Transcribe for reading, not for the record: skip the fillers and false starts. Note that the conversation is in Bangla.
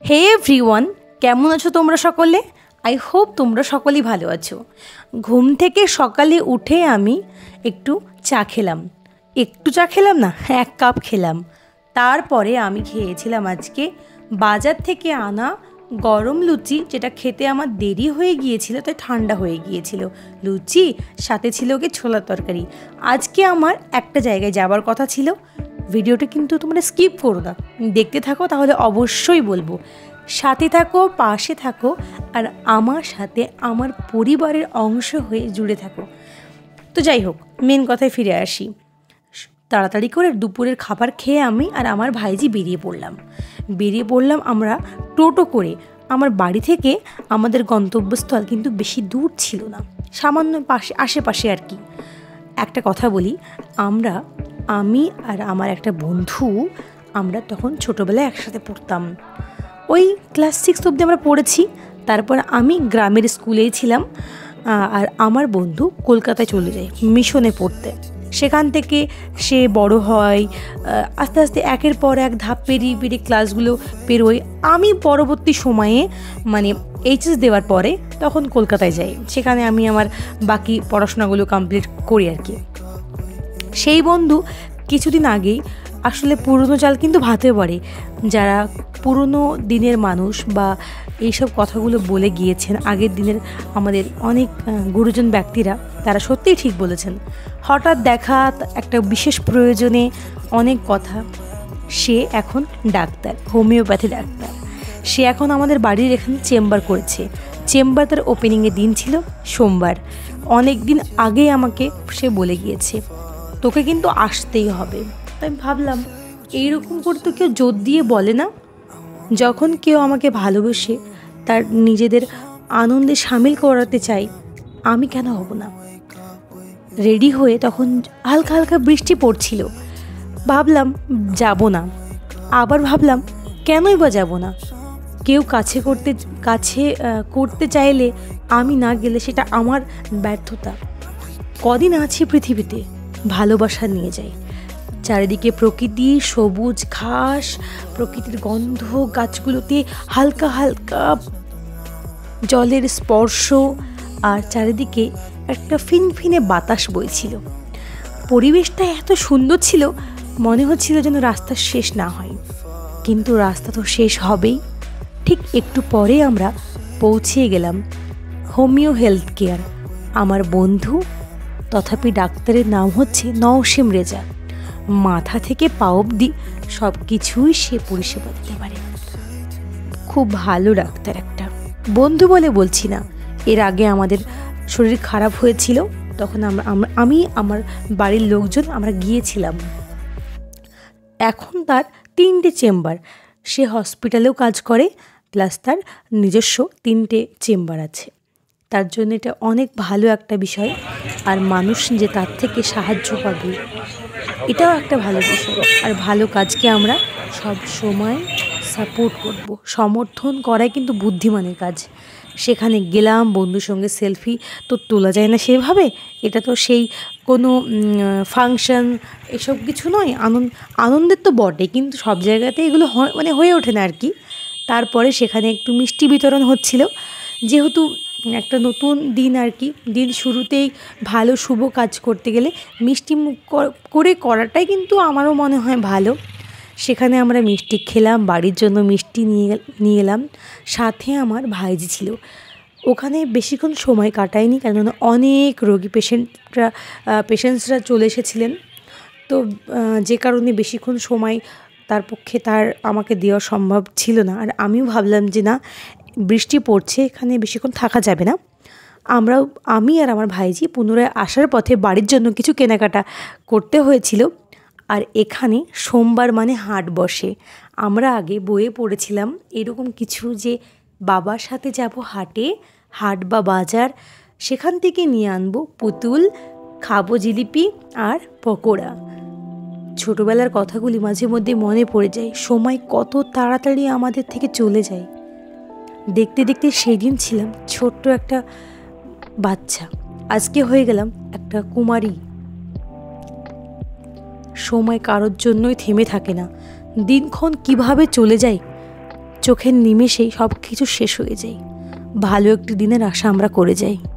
হে এভরিওয়ান, কেমন আছো তোমরা সকলে? আই হোপ তোমরা সকলেই ভালো আছো। ঘুম থেকে সকালে উঠে আমি একটু চা খেলাম। একটু চা খেলাম না, 1 কাপ খেলাম। তারপরে আমি খেয়েছিলাম আজকে বাজার থেকে আনা গরম লুচি, যেটা খেতে আমার দেরি হয়ে গিয়েছিল, তাই ঠান্ডা হয়ে গিয়েছিল। লুচি সাথে ছিল কি ছোলার তরকারি। আজকে আমার একটা জায়গায় যাবার কথা ছিল। ভিডিওটা কিন্তু তোমরা স্কিপ করো না, দেখতে থাকো, তাহলে অবশ্যই বলবো। সাথে থাকো, পাশে থাকো, আর আমার সাথে আমার পরিবারের অংশ হয়ে জুড়ে থাকো। তো যাই হোক, মেন কথায় ফিরে আসি। তাড়াতাড়ি করে দুপুরের খাবার খেয়ে আমি আর আমার ভাইজি বেরিয়ে পড়লাম আমরা টোটো করে। আমার বাড়ি থেকে আমাদের গন্তব্যস্থল কিন্তু বেশি দূর ছিল না, সামান্য আশেপাশে আর কি। একটা কথা বলি, আমি আর আমার একটা বন্ধু, আমরা তখন ছোটোবেলায় একসাথে পড়তাম। ওই ক্লাস 6 অবধি আমরা পড়েছি। তারপর আমি গ্রামের স্কুলেই ছিলাম, আর আমার বন্ধু কলকাতায় চলে যায় মিশনে পড়তে। সেখান থেকে সে বড় হয়, আস্তে আস্তে একের পর এক ধাপ পেরিয়ে ক্লাসগুলো পেরোয়। আমি পরবর্তী সময়ে মানে এইচএস দেওয়ার পরে তখন কলকাতায় যাই, সেখানে আমি আমার বাকি পড়াশোনাগুলো কমপ্লিট করি আর কি। সেই বন্ধু কিছুদিন আগেই আসলে পুরনো চাল কিন্তু ভাতে পারে। যারা পুরনো দিনের মানুষ বা এইসব কথাগুলো বলে গিয়েছেন আগের দিনের আমাদের অনেক গুরুজন ব্যক্তিরা, তারা সত্যিই ঠিক বলেছেন। হঠাৎ দেখা একটা বিশেষ প্রয়োজনে অনেক কথা। সে এখন ডাক্তার, হোমিওপ্যাথি ডাক্তার। সে এখন আমাদের বাড়ির এখানে চেম্বার করেছে। চেম্বার তার ওপেনিংয়ের দিন ছিল সোমবার। অনেক দিন আগেই আমাকে সে বলে গিয়েছে, তোকে কিন্তু আসতেই হবে। তাই ভাবলাম, এইরকম করে তো কেউ জোর দিয়ে বলে না। যখন কেউ আমাকে ভালোবেসে তার নিজেদের আনন্দে সামিল করাতে চাই, আমি কেন হব না? রেডি হয়ে তখন হালকা হালকা বৃষ্টি পড়ছিল। ভাবলাম যাব না, আবার ভাবলাম কেনই বা যাব না। কেউ কাছে করতে চাইলে আমি না গেলে সেটা আমার ব্যর্থতা। কদিন আছি পৃথিবীতে, ভালোবাসা নিয়ে যাই। চারিদিকে প্রকৃতি, সবুজ ঘাস, প্রকৃতির গন্ধ, গাছগুলোতে হালকা হালকা জলের স্পর্শ, আর চারিদিকে একটা ফিনফিনে বাতাস বইছিল। পরিবেশটা এত সুন্দর ছিল, মনে হচ্ছিল যেন রাস্তা শেষ না হয়। কিন্তু রাস্তা তো শেষ হবেই। ঠিক একটু পরে আমরা পৌঁছে গেলাম হোমিও হেলথ কেয়ার। আমার বন্ধু, তথাপি ডাক্তারের নাম হচ্ছে নওশিম রেজা। মাথা থেকে পা অবধি সব কিছুই সে পরিষেবা দিতে পারে। খুব ভালো ডাক্তার একটা। বন্ধু বলে বলছি না, এর আগে আমাদের শরীর খারাপ হয়েছিল, তখন আমি আমার বাড়ির লোকজন আমরা গিয়েছিলাম। এখন তার 3টে চেম্বার। সে হসপিটালেও কাজ করে, প্লাস তার নিজস্ব 3টে চেম্বার আছে। তার জন্য এটা অনেক ভালো একটা বিষয়। আর মানুষ যে তার থেকে সাহায্য পাবে, এটাও একটা ভালো বিষয়। আর ভালো কাজকে আমরা সব সময় সাপোর্ট করব। সমর্থন করাই কিন্তু বুদ্ধিমানের কাজ। সেখানে গেলাম, বন্ধুর সঙ্গে সেলফি তো তোলা যায় না সেভাবে। এটা তো সেই কোনো ফাংশন এসব কিছু নয়। আনন্দের তো বটে, কিন্তু সব জায়গাতে এগুলো হয়ে ওঠে না আর কি। তারপরে সেখানে একটু মিষ্টি বিতরণ হচ্ছিল, যেহেতু একটা নতুন দিন আর কি। দিন শুরুতেই ভালো শুভ কাজ করতে গেলে মিষ্টি মুখ করে করাটাই কিন্তু আমারও মনে হয় ভালো। সেখানে আমরা মিষ্টি খেলাম, বাড়ির জন্য মিষ্টি নিয়ে এলাম। সাথে আমার ভাইজি ছিল। ওখানে বেশিক্ষণ সময় কাটায়নি, কারণ অনেক রোগী পেশেন্টসরা চলে এসেছিলেন। তো যে কারণে বেশিক্ষণ সময় তার আমাকে দেওয়া সম্ভব ছিল না। আর আমিও ভাবলাম যে না, বৃষ্টি পড়ছে, এখানে বেশিক্ষণ থাকা যাবে না। আমি আর আমার ভাইজি পুনরায় আসার পথে বাড়ির জন্য কিছু কেনাকাটা করতে হয়েছিল। আর এখানে সোমবার মানে হাট বসে। আমরা আগে বইয়ে পড়েছিলাম এরকম কিছু, যে বাবার সাথে যাব হাট বা বাজার, সেখান থেকে নিয়ে আনবো পুতুল, খাবো জিলিপি আর পকোড়া। ছোটোবেলার কথাগুলি মাঝে মধ্যে মনে পড়ে যায়। সময় কত তাড়াতাড়ি আমাদের থেকে চলে যায়। দেখতে দেখতে সেদিন ছিলাম ছোট্ট একটা বাচ্চা, আজকে হয়ে গেলাম একটা কুমারী। সময় কারোর জন্যই থেমে থাকে না। দিনক্ষণ কিভাবে চলে যায় চোখের নিমেষেই সব কিছু শেষ হয়ে যায়। ভালো একটি দিনের আশা আমরা করে যাই।